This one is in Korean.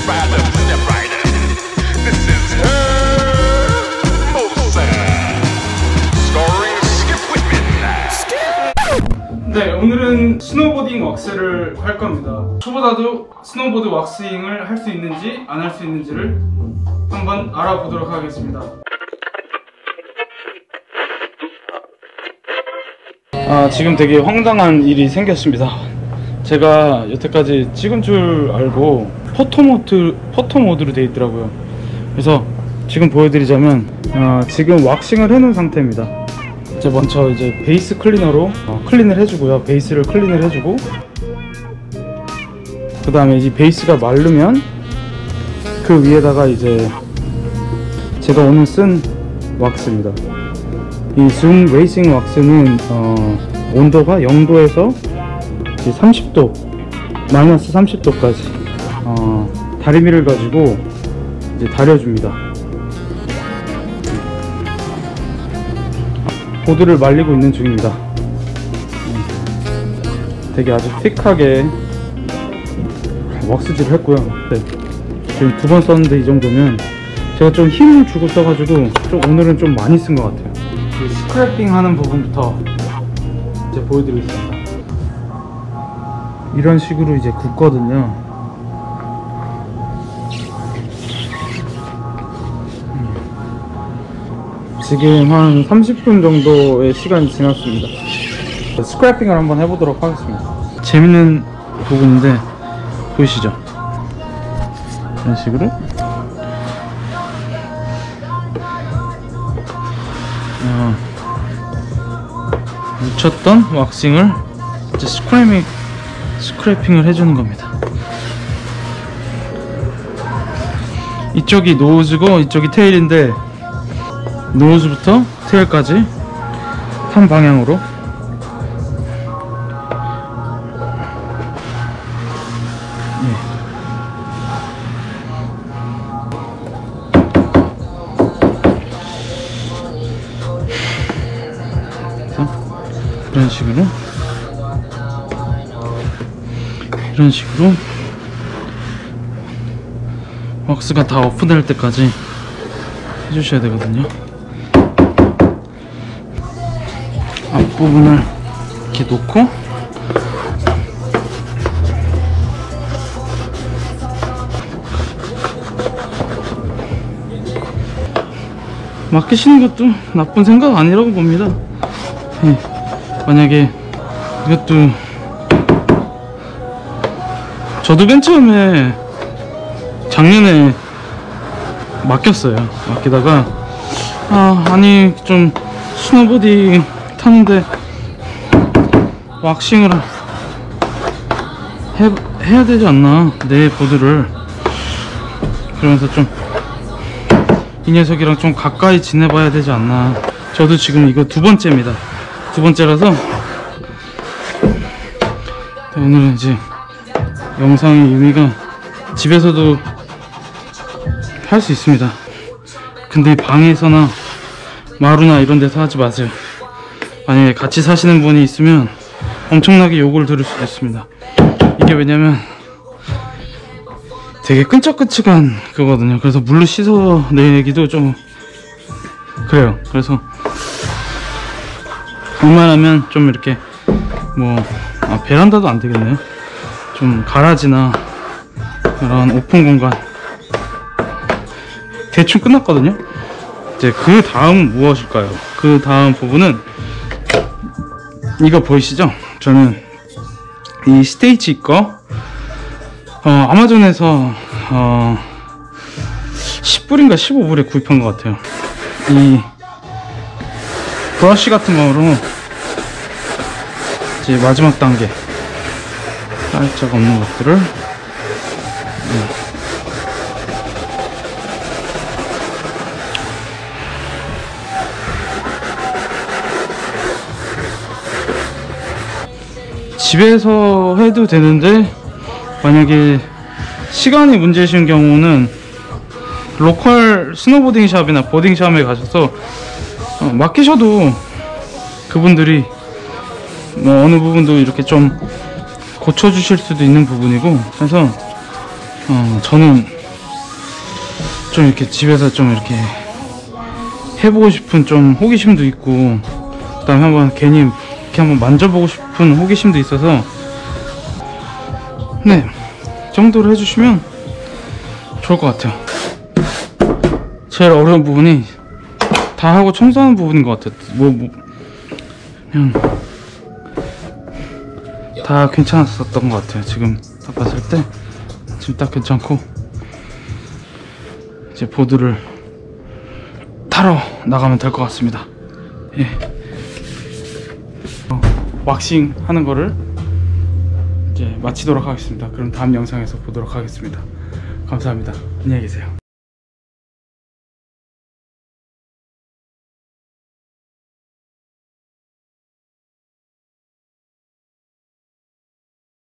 네, 오늘은 스노보딩 왁스를 할 겁니다. 저보다도 스노보드 왁싱을 할 수 있는지 안 할 수 있는지를 한번 알아보도록 하겠습니다. 지금 되게 황당한 일이 생겼습니다. 제가 여태까지 찍은 줄 알고 포토 모드로 되어 있더라고요. 그래서 지금 보여드리자면 지금 왁싱을 해놓은 상태입니다. 이제 먼저 이제 베이스 클리너로 클린을 해주고요. 베이스를 클린을 해주고, 그 다음에 이 베이스가 마르면 그 위에다가 이제 제가 오늘 쓴 왁스입니다. 이 줌 레이싱 왁스는 온도가 0도에서 30도, 마이너스 30도까지 다리미를 가지고 이제 다려줍니다. 보드를 말리고 있는 중입니다. 되게 아주 픽하게 왁스질을 했고요. 네. 지금 2번 썼는데 이 정도면 제가 좀 힘을 주고 써가지고 오늘은 좀 많이 쓴 것 같아요. 그 스크래핑 하는 부분부터 이제 보여드리겠습니다. 이런 식으로 이제 굽거든요. 지금 한 30분 정도의 시간이 지났습니다. 스크래핑을 한번 해보도록 하겠습니다. 재밌는 부분인데 보이시죠? 이런 식으로 묻혔던 왁싱을 이제 스크래핑을 해주는 겁니다. 이쪽이 노즈고 이쪽이 테일인데, 노즈부터 테일까지 한 방향으로 이런 식으로 왁스가 다 오픈될 때까지 해주셔야 되거든요. 앞부분을 이렇게 놓고 맡기시는 것도 나쁜 생각 아니라고 봅니다. 네. 만약에 이것도 저도 맨 처음에 작년에 맡겼어요. 맡기다가 아니 좀 스노보딩 타는데 왁싱을 해야 되지 않나, 내 보드를. 그러면서 좀 이 녀석이랑 좀 가까이 지내봐야 되지 않나. 저도 지금 이거 2번째입니다. 2번째라서 오늘은 이제 영상의 의미가 집에서도 할 수 있습니다. 근데 방에서나 마루나 이런 데서 하지 마세요. 만약에 같이 사시는 분이 있으면 엄청나게 욕을 들을 수도 있습니다. 이게 왜냐면 되게 끈적끈적한 그거거든요. 그래서 물로 씻어내기도 좀 그래요. 그래서 웬만하면 좀 이렇게 베란다도 안 되겠네요. 좀 가라지나 이런 오픈 공간. 대충 끝났거든요. 이제 그 다음은 무엇일까요? 그 다음 부분은 이거 보이시죠? 저는 이 스테이지 거 아마존에서 10불인가 15불에 구입한 것 같아요. 이 브러쉬 같은 거로 이제 마지막 단계 살짝 없는 것들을 집에서 해도 되는데, 만약에 시간이 문제이신 경우는 로컬 스노보딩 샵이나 보딩 샵에 가셔서 맡기셔도 그분들이 어느 부분도 이렇게 좀 고쳐주실 수도 있는 부분이고, 그래서 저는 좀 이렇게 집에서 좀 이렇게 해보고 싶은 좀 호기심도 있고, 그 다음에 한번 괜히 이렇게 한번 만져보고 싶은 호기심도 있어서, 네, 이 정도로 해주시면 좋을 것 같아요. 제일 어려운 부분이 다 하고 청소하는 부분인 것 같아요. 그냥 다 괜찮았었던 것 같아요. 지금 딱 봤을 때 지금 딱 괜찮고, 이제 보드를 타러 나가면 될 것 같습니다. 예. 왁싱 하는 거를 이제 마치도록 하겠습니다. 그럼 다음 영상에서 보도록 하겠습니다. 감사합니다. 안녕히 계세요.